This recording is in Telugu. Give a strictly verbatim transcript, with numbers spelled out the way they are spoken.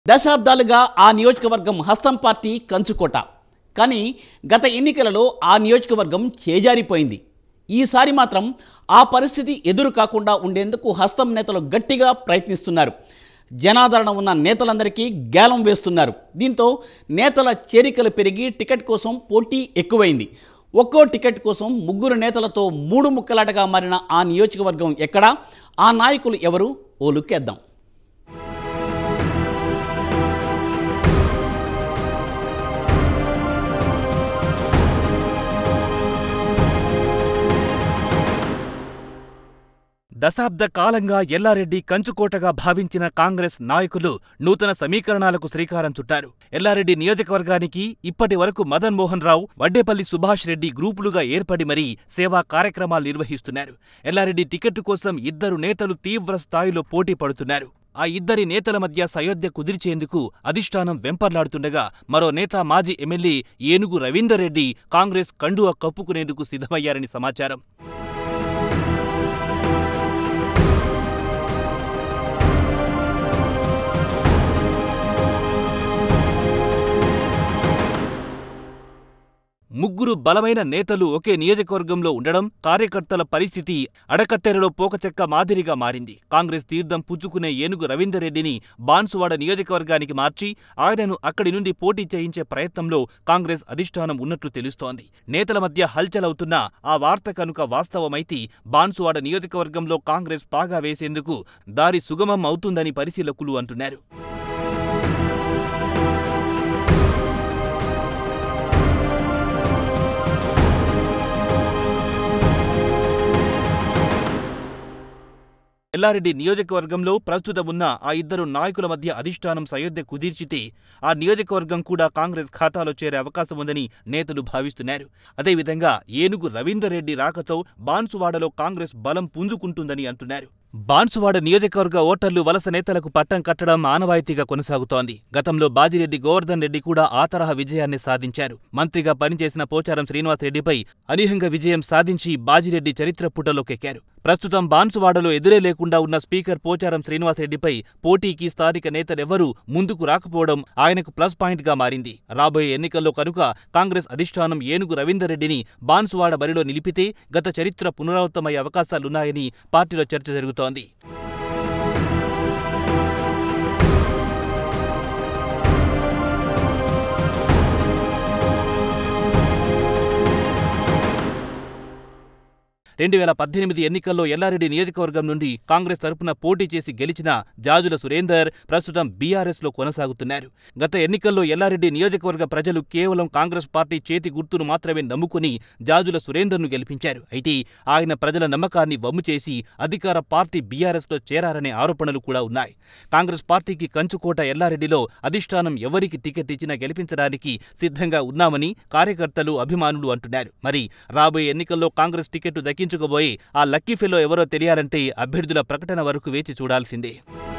దశాబ్దాలుగా ఆ నియోజకవర్గం హస్తం పార్టీ కంచుకోట. కానీ గత ఎన్నికలలో ఆ నియోజకవర్గం చేజారిపోయింది. ఈసారి మాత్రం ఆ పరిస్థితి ఎదురు కాకుండా ఉండేందుకు హస్తం నేతలు గట్టిగా ప్రయత్నిస్తున్నారు. జనాదరణ ఉన్న నేతలందరికీ గేలం వేస్తున్నారు. దీంతో నేతల చేరికలు పెరిగి టికెట్ కోసం పోటీ ఎక్కువైంది. ఒక్కో టికెట్ కోసం ముగ్గురు నేతలతో మూడు ముక్కలాటగా మారిన ఆ నియోజకవర్గం ఎక్కడా, ఆ నాయకులు ఎవరు, ఓ లుక్కేద్దాం. దశాబ్ద కాలంగా ఎల్లారెడ్డి కంచుకోటగా భావించిన కాంగ్రెస్ నాయకులు నూతన సమీకరణాలకు శ్రీకారం చుట్టారు. ఎల్లారెడ్డి నియోజకవర్గానికి ఇప్పటి వరకు మదన్ మోహన్ రావు, వడ్డేపల్లి సుభాష్ రెడ్డి గ్రూపులుగా ఏర్పడి మరీ సేవా కార్యక్రమాలు నిర్వహిస్తున్నారు. ఎల్లారెడ్డి టికెట్టు కోసం ఇద్దరు నేతలు తీవ్ర స్థాయిలో పోటీ పడుతున్నారు. ఆ ఇద్దరి నేతల మధ్య సయోధ్య కుదిర్చేందుకు అధిష్టానం వెంపర్లాడుతుండగా మరో నేత మాజీ ఎమ్మెల్యే ఏనుగు రవీందర్ రెడ్డి కాంగ్రెస్ కండువా కప్పుకునేందుకు సిద్ధమయ్యారని సమాచారం. ముగ్గురు బలమైన నేతలు ఒకే నియోజకవర్గంలో ఉండడం కార్యకర్తల పరిస్థితి అడకత్తెరలో పోకచెక్క మాదిరిగా మారింది. కాంగ్రెస్ తీర్థం పుచ్చుకునే ఏనుగు రవీందర్ రెడ్డిని బాన్సువాడ నియోజకవర్గానికి మార్చి ఆయనను అక్కడి నుండి పోటీ చేయించే ప్రయత్నంలో కాంగ్రెస్ అధిష్టానం ఉన్నట్లు తెలుస్తోంది. నేతల మధ్య హల్చలవుతున్న ఆ వార్త కనుక వాస్తవమైతే బాన్సువాడ నియోజకవర్గంలో కాంగ్రెస్ పాగా వేసేందుకు దారి సుగమం అవుతుందని పరిశీలకులు అంటున్నారు. ఎల్లారెడ్డి నియోజకవర్గంలో ప్రస్తుతం ఉన్న ఆ ఇద్దరు నాయకుల మధ్య అధిష్టానం సయోధ్య కుదిర్చితే ఆ నియోజకవర్గం కూడా కాంగ్రెస్ ఖాతాలో చేరే అవకాశం ఉందని నేతలు భావిస్తున్నారు. అదేవిధంగా ఏనుగు రవీందర్ రెడ్డి రాకతో బాన్సువాడలో కాంగ్రెస్ బలం పుంజుకుంటుందని అంటున్నారు. బాన్సువాడ నియోజకవర్గ ఓటర్లు వలస నేతలకు పట్టం కట్టడం ఆనవాయితీగా కొనసాగుతోంది. గతంలో బాజిరెడ్డి గోవర్ధన్ రెడ్డి కూడా ఆ తరహా విజయాన్ని సాధించారు. మంత్రిగా పనిచేసిన పోచారం శ్రీనివాసరెడ్డిపై అనూహ్యంగా విజయం సాధించి బాజిరెడ్డి చరిత్ర పుటలోకెక్కారు. ప్రస్తుతం బాన్సువాడలో ఎదురే లేకుండా ఉన్న స్పీకర్ పోచారం శ్రీనివాసరెడ్డిపై పోటీకి స్థానిక నేతలెవ్వరూ ముందుకు రాకపోవడం ఆయనకు ప్లస్ పాయింట్గా మారింది. రాబోయే ఎన్నికల్లో కనుక కాంగ్రెస్ అధిష్టానం ఏనుగు రవీందర్ రెడ్డిని బాన్సువాడ బరిలో నిలిపితే గత చరిత్ర పునరావృతమయ్యే అవకాశాలున్నాయని పార్టీలో చర్చ జరుగుతోంది. రెండు వేల పద్దెనిమిది ఎన్నికల్లో ఎల్లారెడ్డి నియోజకవర్గం నుండి కాంగ్రెస్ తరపున పోటీ చేసి గెలిచిన జాజుల సురేందర్ ప్రస్తుతం బీఆర్ఎస్ లో కొనసాగుతున్నారు. గత ఎన్నికల్లో ఎల్లారెడ్డి నియోజకవర్గ ప్రజలు కేవలం కాంగ్రెస్ పార్టీ చేతి గుర్తును మాత్రమే నమ్ముకుని జాజుల సురేందర్ను గెలిపించారు. అయితే ఆయన ప్రజల నమ్మకాన్ని వమ్ము చేసి అధికార పార్టీ బీఆర్ఎస్ లో చేరారనే ఆరోపణలు కూడా ఉన్నాయి. కాంగ్రెస్ పార్టీకి కంచుకోట ఎల్లారెడ్డిలో అధిష్టానం ఎవరికి టికెట్ ఇచ్చినా గెలిపించడానికి సిద్ధంగా ఉన్నామని కార్యకర్తలు, అభిమానులు అంటున్నారు. మరి రాబోయే ఎన్నికల్లో కాంగ్రెస్ టికెట్ దక్కించుకోబోయి ఆ లక్కీ ఫెలో ఎవరో తెలియాలంటే అభ్యర్థుల ప్రకటన వరకు వేచి చూడాల్సిందే.